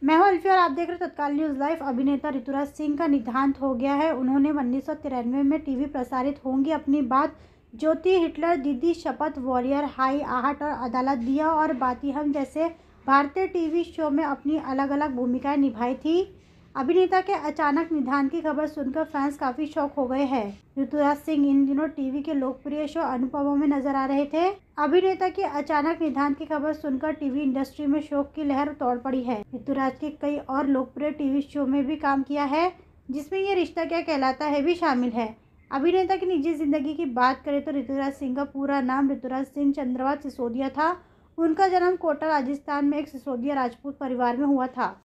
मैं हूं अल्फी और आप देख रहे हैं तत्काल न्यूज़ लाइव। अभिनेता ऋतुराज सिंह का निधन हो गया है। उन्होंने 1993 में टीवी प्रसारित होंगी अपनी बात, ज्योति, हिटलर, दीदी, शपथ, वॉरियर, हाई, आहट और अदालत दिया और बाती हम जैसे भारतीय टीवी शो में अपनी अलग अलग भूमिकाएं निभाई थी। अभिनेता के अचानक निधन की खबर सुनकर फैंस काफ़ी शॉक हो गए हैं। ऋतुराज सिंह इन दिनों टीवी के लोकप्रिय शो अनुपमा में नजर आ रहे थे। अभिनेता के अचानक निधन की खबर सुनकर टीवी इंडस्ट्री में शोक की लहर तोड़ पड़ी है। ऋतुराज के कई और लोकप्रिय टीवी शो में भी काम किया है, जिसमें ये रिश्ता क्या कहलाता है भी शामिल है। अभिनेता की निजी जिंदगी की बात करें तो ऋतुराज सिंह का पूरा नाम ऋतुराज सिंह चंद्रवात सिसोदिया था। उनका जन्म कोटा, राजस्थान में एक सिसोदिया राजपूत परिवार में हुआ था।